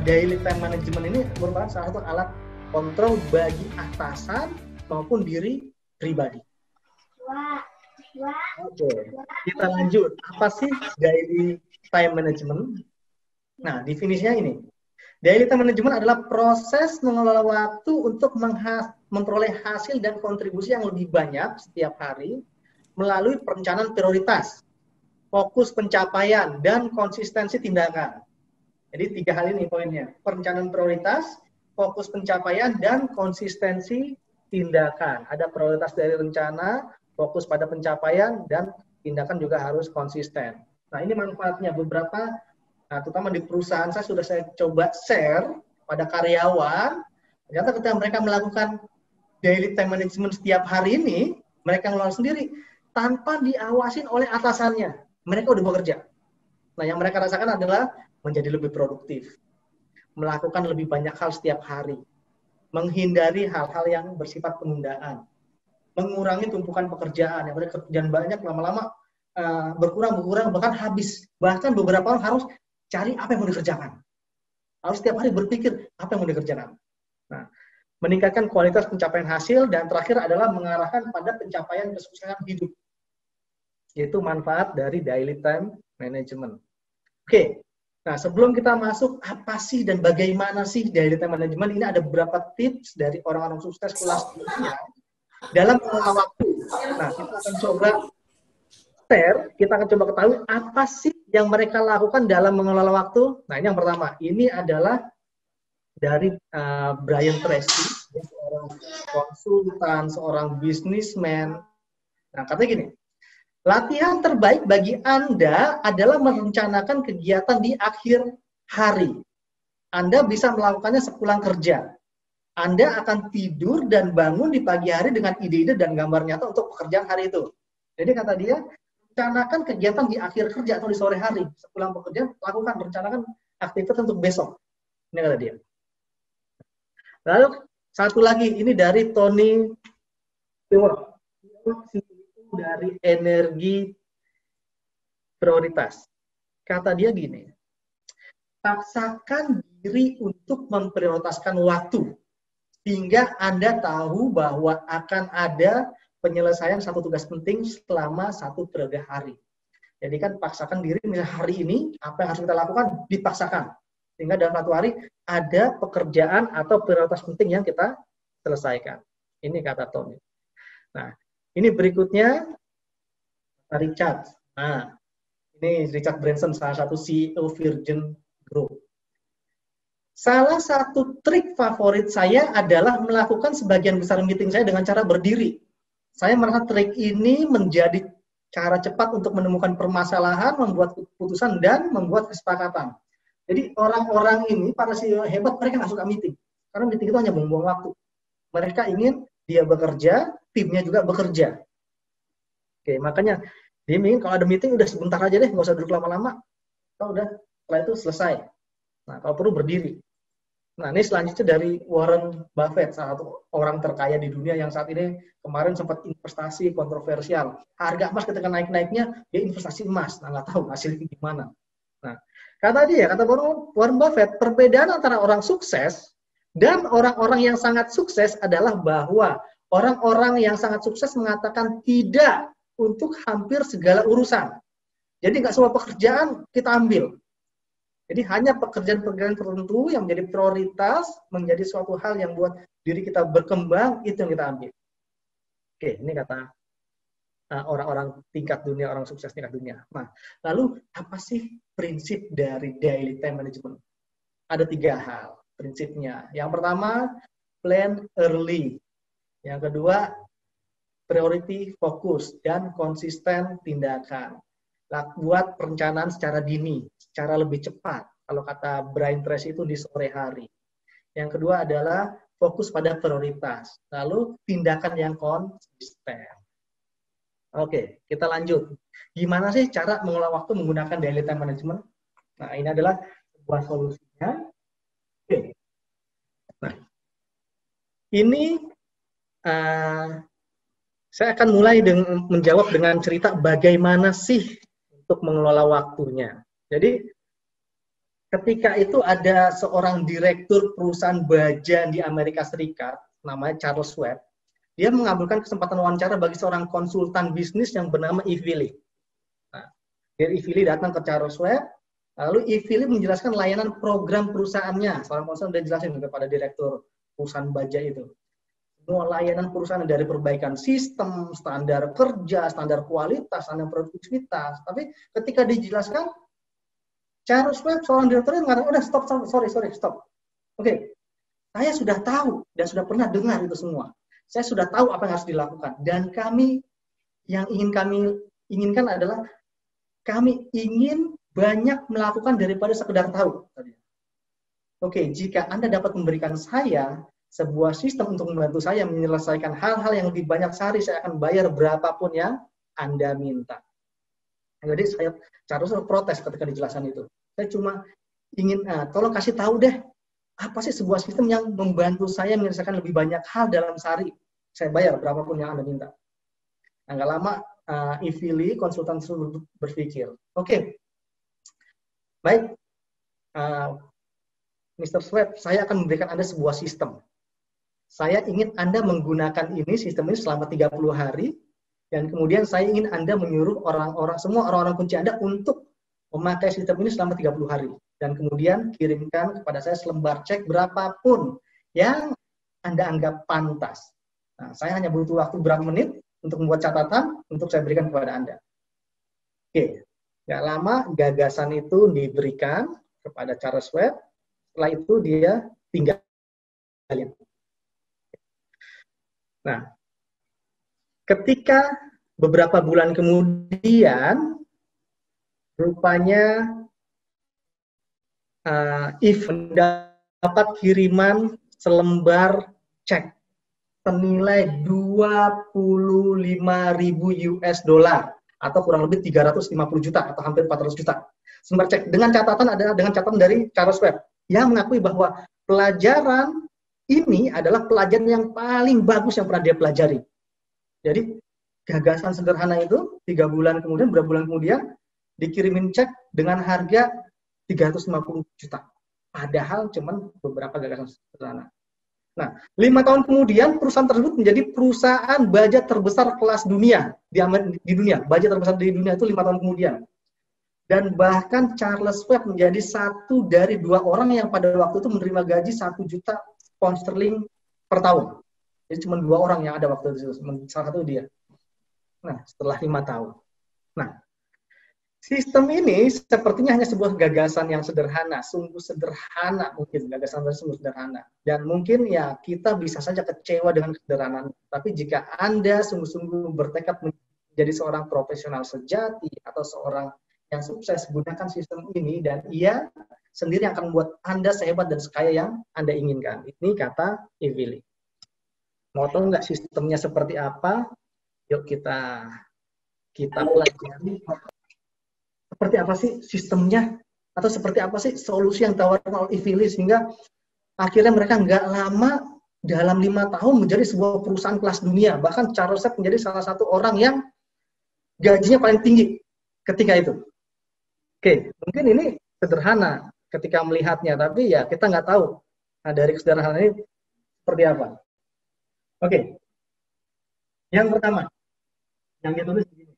daily time management ini merupakan salah satu alat kontrol bagi atasan maupun diri pribadi. Oke, kita lanjut. Apa sih daily time management? Nah, definisinya ini. Daily time management adalah proses mengelola waktu untuk memperoleh hasil dan kontribusi yang lebih banyak setiap hari melalui perencanaan prioritas, fokus pencapaian, dan konsistensi tindakan. Jadi 3 hal ini poinnya. Perencanaan prioritas, fokus pencapaian, dan konsistensi tindakan. Ada prioritas dari rencana, fokus pada pencapaian, dan tindakan juga harus konsisten. Nah, ini manfaatnya beberapa, terutama di perusahaan saya sudah saya coba share pada karyawan. Ternyata ketika mereka melakukan daily time management setiap hari ini, mereka ngelola sendiri tanpa diawasin oleh atasannya. Mereka udah bekerja. Nah, yang mereka rasakan adalah menjadi lebih produktif, melakukan lebih banyak hal setiap hari, menghindari hal-hal yang bersifat penundaan, mengurangi tumpukan pekerjaan. Yang mereka kerjaan banyak, lama-lama berkurang, bahkan habis. Bahkan beberapa orang harus cari apa yang mau dikerjakan. Harus setiap hari berpikir apa yang mau dikerjakan. Nah, meningkatkan kualitas pencapaian hasil, dan terakhir adalah mengarahkan pada pencapaian kesuksesan hidup. Yaitu manfaat dari daily time management. Oke, nah sebelum kita masuk apa sih dan bagaimana sih daily time management, ini ada beberapa tips dari orang-orang sukses kelas dunia dalam mengelola waktu. Nah, kita akan coba share, kita akan coba ketahui apa sih yang mereka lakukan dalam mengelola waktu. Nah, ini yang pertama, ini adalah dari Brian Tracy, seorang konsultan, seorang bisnismen. Nah, katanya gini, latihan terbaik bagi Anda adalah merencanakan kegiatan di akhir hari. Anda bisa melakukannya sepulang kerja. Anda akan tidur dan bangun di pagi hari dengan ide-ide dan gambar nyata untuk pekerjaan hari itu. Jadi kata dia, rencanakan kegiatan di akhir kerja atau di sore hari. Sepulang pekerjaan, rencanakan aktivitas untuk besok. Ini kata dia. Lalu satu lagi, ini dari Tony Stewart, dari energi prioritas. Kata dia gini, paksakan diri untuk memprioritaskan waktu sehingga Anda tahu bahwa akan ada penyelesaian satu tugas penting selama satu periode hari. Jadi kan paksakan diri, misalnya hari ini apa yang harus kita lakukan dipaksakan sehingga dalam satu hari ada pekerjaan atau prioritas penting yang kita selesaikan. Ini kata Tony. Nah, ini berikutnya Richard. Nah, ini Richard Branson, salah satu CEO Virgin Group. Salah satu trik favorit saya adalah melakukan sebagian besar meeting saya dengan cara berdiri. Saya merasa trik ini menjadi cara cepat untuk menemukan permasalahan, membuat keputusan, dan membuat kesepakatan. Jadi orang-orang ini, para CEO hebat, mereka nggak suka meeting. Karena meeting itu hanya buang-buang waktu. Mereka ingin dia bekerja, timnya juga bekerja. Oke, makanya dia ingin kalau ada meeting udah sebentar aja deh, nggak usah duduk lama-lama. Udah, setelah itu selesai. Nah, kalau perlu berdiri. Nah, ini selanjutnya dari Warren Buffett, salah satu orang terkaya di dunia yang saat ini kemarin sempat investasi kontroversial. Harga emas ketika naik-naiknya, dia investasi emas. Nah, nggak tahu hasilnya gimana. Nah, kata Warren Buffett, perbedaan antara orang sukses dan orang-orang yang sangat sukses adalah bahwa orang-orang yang sangat sukses mengatakan tidak untuk hampir segala urusan. Jadi nggak semua pekerjaan kita ambil. Jadi hanya pekerjaan-pekerjaan tertentu yang menjadi prioritas, menjadi suatu hal yang buat diri kita berkembang, itu yang kita ambil. Oke, ini kata orang-orang tingkat dunia, orang sukses tingkat dunia. Nah, lalu apa sih prinsip dari daily time management? Ada 3 hal prinsipnya. Yang pertama, plan early. Yang kedua, priority fokus dan konsisten tindakan. Buat perencanaan secara dini, secara lebih cepat. Kalau kata Brian Tracy itu di sore hari. Yang kedua adalah fokus pada prioritas. Lalu tindakan yang konsisten. Oke, kita lanjut. Gimana sih cara mengelola waktu menggunakan daily time management? Nah, ini adalah sebuah solusinya. Oke. Nah, ini saya akan mulai menjawab dengan cerita bagaimana sih untuk mengelola waktunya. Jadi, ketika itu ada seorang direktur perusahaan baja di Amerika Serikat, namanya Charles Schwab. Dia mengambilkan kesempatan wawancara bagi seorang konsultan bisnis yang bernama Ivy Lee. Nah, Ivy Lee datang ke Charles Schwab, lalu Ivy Lee menjelaskan layanan program perusahaannya. Seorang konsultan sudah jelasin kepada direktur perusahaan baja itu. Semua layanan perusahaan dari perbaikan sistem, standar kerja, standar kualitas, standar produktivitas. Tapi ketika dijelaskan, Charles Schwab, seorang direktur, mengatakan, udah stop. Oke, saya sudah tahu dan sudah pernah dengar itu semua. Saya sudah tahu apa yang harus dilakukan. Dan kami inginkan adalah kami ingin banyak melakukan daripada sekedar tahu. Oke, jika Anda dapat memberikan saya sebuah sistem untuk membantu saya menyelesaikan hal-hal yang lebih banyak sehari, saya akan bayar berapapun yang Anda minta. Jadi saya Charles protes ketika dijelaskan itu. Saya cuma ingin, tolong kasih tahu deh, apa sih sebuah sistem yang membantu saya menyelesaikan lebih banyak hal dalam sehari. Saya bayar berapapun yang Anda minta. Nah, nggak lama, Ivy Lee, konsultan tersebut berpikir, oke, baik, Mr. Schwab, saya akan memberikan Anda sebuah sistem. Saya ingin Anda menggunakan sistem ini selama 30 hari, dan kemudian saya ingin Anda menyuruh semua orang-orang kunci Anda untuk memakai sistem ini selama 30 hari. Dan kemudian kirimkan kepada saya selembar cek berapapun yang Anda anggap pantas. Nah, saya hanya butuh waktu berapa menit untuk membuat catatan untuk saya berikan kepada Anda. Oke, nggak lama gagasan itu diberikan kepada Charles Schwab. Setelah itu dia tinggalin. Nah, ketika beberapa bulan kemudian, rupanya If mendapat kiriman selembar cek senilai 25.000 US dollar atau kurang lebih 350 juta atau hampir 400 juta. Selembar cek dengan catatan dari Charles Schwab yang mengakui bahwa pelajaran ini adalah pelajaran yang paling bagus yang pernah dia pelajari. Jadi gagasan sederhana itu 3 bulan kemudian, beberapa bulan kemudian dikirimin cek dengan harga 350 juta. Padahal cuman beberapa gagasan sederhana. Nah, 5 tahun kemudian perusahaan tersebut menjadi perusahaan baja terbesar kelas dunia di dunia. Baja terbesar di dunia itu 5 tahun kemudian. Dan bahkan Charles Schwab menjadi satu dari 2 orang yang pada waktu itu menerima gaji 1 juta pound sterling per tahun. Jadi cuma 2 orang yang ada waktu itu. Salah satu dia. Nah, setelah 5 tahun. Nah, sistem ini sepertinya hanya sebuah gagasan yang sederhana, sungguh sederhana mungkin, gagasan sungguh sederhana. Dan mungkin ya kita bisa saja kecewa dengan kesederhanaan. Tapi jika Anda sungguh-sungguh bertekad menjadi seorang profesional sejati atau seorang yang sukses, gunakan sistem ini dan ia sendiri akan membuat Anda sehebat dan sekaya yang Anda inginkan. Ini kata Ivy Lee. Mau tahu nggak sistemnya seperti apa? Yuk kita pelajari. Seperti apa sih sistemnya, atau seperti apa sih solusi yang ditawarkan oleh Ivy Lee sehingga akhirnya mereka nggak lama dalam 5 tahun menjadi sebuah perusahaan kelas dunia. Bahkan Charles Schwab menjadi salah satu orang yang gajinya paling tinggi ketika itu. Oke, mungkin ini sederhana ketika melihatnya, tapi ya kita nggak tahu dari kesederhanaan ini seperti apa. Oke, yang pertama, yang ditulis begini,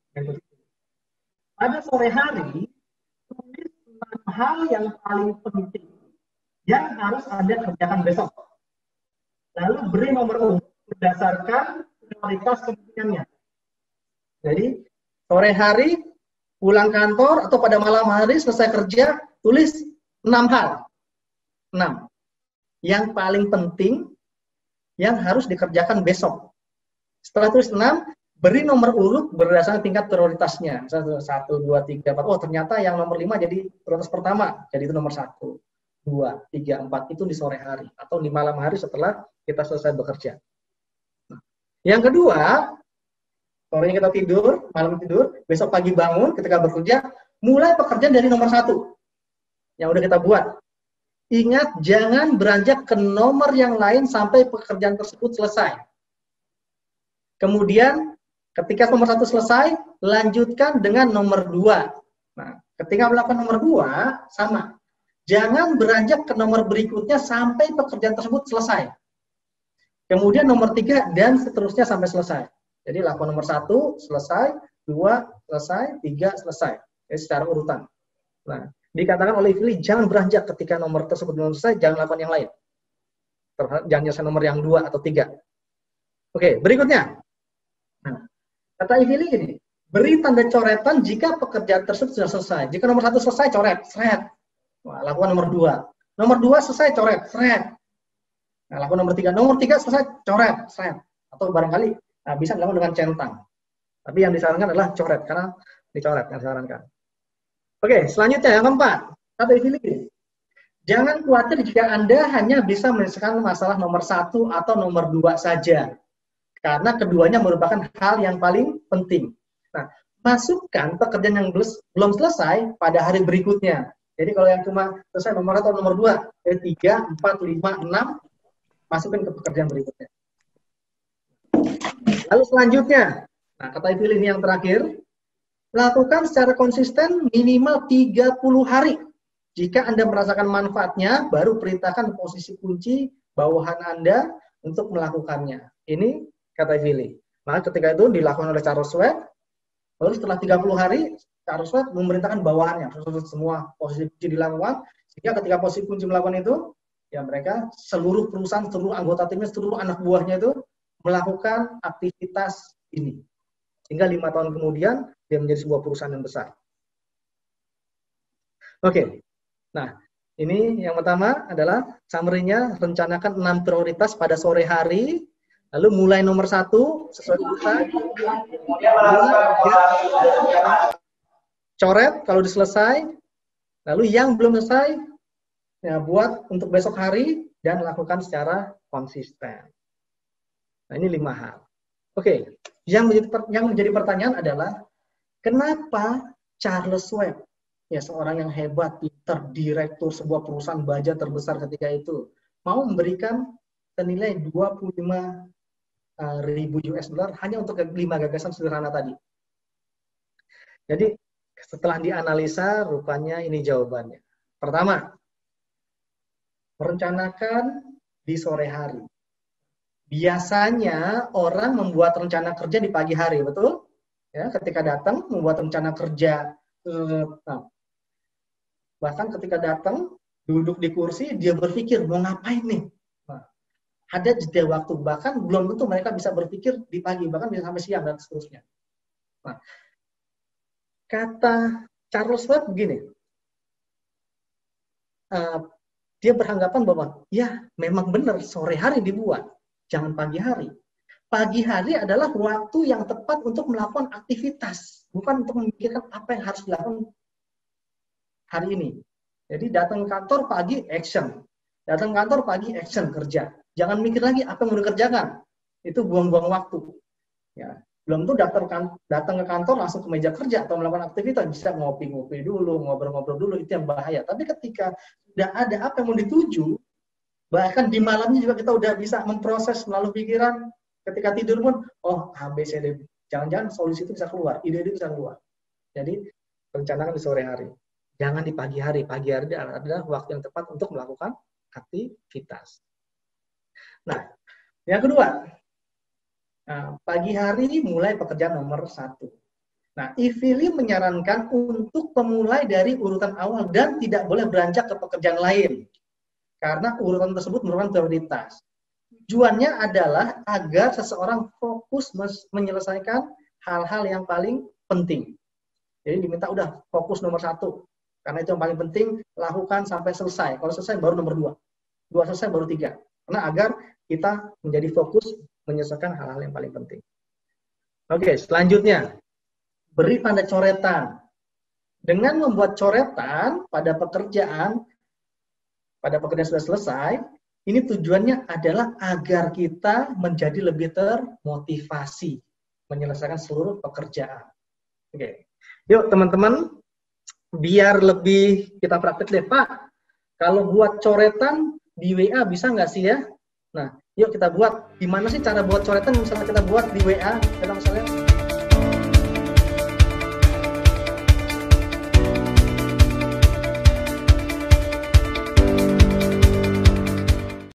pada sore hari, tulis 6 hal yang paling penting yang harus Anda kerjakan besok. Lalu beri nomor urut berdasarkan prioritas kepentingannya. Jadi, sore hari, pulang kantor, atau pada malam hari selesai kerja, tulis 6 hal. 6. Yang paling penting yang harus dikerjakan besok. Setelah tulis 6, beri nomor urut berdasarkan tingkat prioritasnya. 1, 2, 3, 4. Oh, ternyata yang nomor 5 jadi prioritas pertama. Jadi itu nomor 1, 2, 3, 4. Itu di sore hari. Atau di malam hari setelah kita selesai bekerja. Nah, yang kedua, sore kita tidur, malam tidur, besok pagi bangun, ketika bekerja, mulai pekerjaan dari nomor 1. Yang udah kita buat. Ingat, jangan beranjak ke nomor yang lain sampai pekerjaan tersebut selesai. Kemudian, ketika nomor 1 selesai, lanjutkan dengan nomor 2. Nah, ketika melakukan nomor 2, sama. Jangan beranjak ke nomor berikutnya sampai pekerjaan tersebut selesai. Kemudian nomor 3 dan seterusnya sampai selesai. Jadi lakukan nomor 1 selesai, 2 selesai, 3 selesai. Jadi secara urutan. Nah, dikatakan oleh Fili, jangan beranjak ketika nomor tersebut belum selesai, jangan lakukan yang lain. Jangan nyelesain nomor yang 2 atau 3. Oke, berikutnya. Nah, kata Fili gini, beri tanda coretan jika pekerjaan tersebut sudah selesai. Jika nomor 1 selesai, coret, seret. Nah, lakukan nomor 2. Nomor 2 selesai, coret, seret. Nah, lakukan nomor 3. Nomor 3 selesai, coret, seret. Atau barangkali bisa dilakukan dengan centang. Tapi yang disarankan adalah coret, karena dicoret yang disarankan. Oke, selanjutnya yang keempat. Kata Fili, jangan khawatir jika Anda hanya bisa menyelesaikan masalah nomor 1 atau nomor 2 saja. Karena keduanya merupakan hal yang paling penting. Nah, masukkan pekerjaan yang belum selesai pada hari berikutnya. Jadi kalau yang cuma selesai nomor 1 atau nomor 2, 3, 4, 5, 6, masukin ke pekerjaan berikutnya. Lalu selanjutnya, nah kata Fili ini yang terakhir, lakukan secara konsisten minimal 30 hari. Jika Anda merasakan manfaatnya, baru perintahkan posisi kunci bawahan Anda untuk melakukannya. Ini kata Fili. Maka ketika itu dilakukan oleh Charles Schwab, baru setelah 30 hari, Charles Schwab memerintahkan bawahannya, semua posisi kunci dilakukan, sehingga ketika posisi kunci melakukan itu, ya mereka, seluruh perusahaan, seluruh anggota timnya, seluruh anak buahnya itu melakukan aktivitas ini. Hingga 5 tahun kemudian, dia menjadi sebuah perusahaan yang besar. Oke, nah ini yang pertama adalah summary-nya, rencanakan 6 prioritas pada sore hari. Lalu mulai nomor 1 sesuai urutan. Coret kalau sudah selesai. Lalu yang belum selesai ya buat untuk besok hari dan lakukan secara konsisten. Nah, ini 5 hal. Oke, yang menjadi pertanyaan adalah kenapa Charles Schwab, ya seorang yang hebat, pinter, direktur sebuah perusahaan baja terbesar ketika itu, mau memberikan senilai 25.000 US dollar hanya untuk 5 gagasan sederhana tadi. Jadi setelah dianalisa, rupanya ini jawabannya. Pertama, merencanakan di sore hari. Biasanya orang membuat rencana kerja di pagi hari, betul? Ya, ketika datang membuat rencana kerja. Bahkan ketika datang duduk di kursi, dia berpikir mau ngapain nih? Ada jeda waktu, bahkan belum tentu mereka bisa berpikir di pagi, bahkan bisa sampai siang dan seterusnya. Nah, kata Charles Schwab begini, dia beranggapan bahwa ya memang benar sore hari dibuat, jangan pagi hari. Pagi hari adalah waktu yang tepat untuk melakukan aktivitas, bukan untuk memikirkan apa yang harus dilakukan hari ini. Jadi datang ke kantor pagi action, datang ke kantor pagi action kerja. Jangan mikir lagi apa yang mau dikerjakan. Itu buang-buang waktu. Ya, belum tuh datang ke kantor langsung ke meja kerja atau melakukan aktivitas, bisa ngopi-ngopi dulu, ngobrol-ngobrol dulu, itu yang bahaya. Tapi ketika sudah ada apa yang mau dituju, bahkan di malamnya juga kita udah bisa memproses melalui pikiran, ketika tidur pun, oh A, B, C, D. Jangan-jangan solusi itu bisa keluar, ide-ide bisa keluar. Jadi, rencanakan di sore hari. Jangan di pagi hari. Pagi hari adalah waktu yang tepat untuk melakukan aktivitas. Nah, yang kedua, pagi hari mulai pekerjaan nomor 1. Nah, Fili menyarankan untuk memulai dari urutan awal dan tidak boleh beranjak ke pekerjaan lain. Karena urutan tersebut merupakan prioritas. Tujuannya adalah agar seseorang fokus menyelesaikan hal-hal yang paling penting. Jadi diminta udah fokus nomor 1. Karena itu yang paling penting, lakukan sampai selesai. Kalau selesai baru nomor 2. 2 selesai baru 3. Karena agar kita menjadi fokus menyelesaikan hal-hal yang paling penting. Oke, selanjutnya. Beri tanda coretan. Dengan membuat coretan pada pekerjaan sudah selesai, ini tujuannya adalah agar kita menjadi lebih termotivasi menyelesaikan seluruh pekerjaan. Oke. Yuk teman-teman, biar lebih kita praktek deh, Pak. Kalau buat coretan di WA bisa nggak sih ya? Nah, yuk kita buat. Gimana sih cara buat coretan misalnya kita buat di WA? Kita misalnya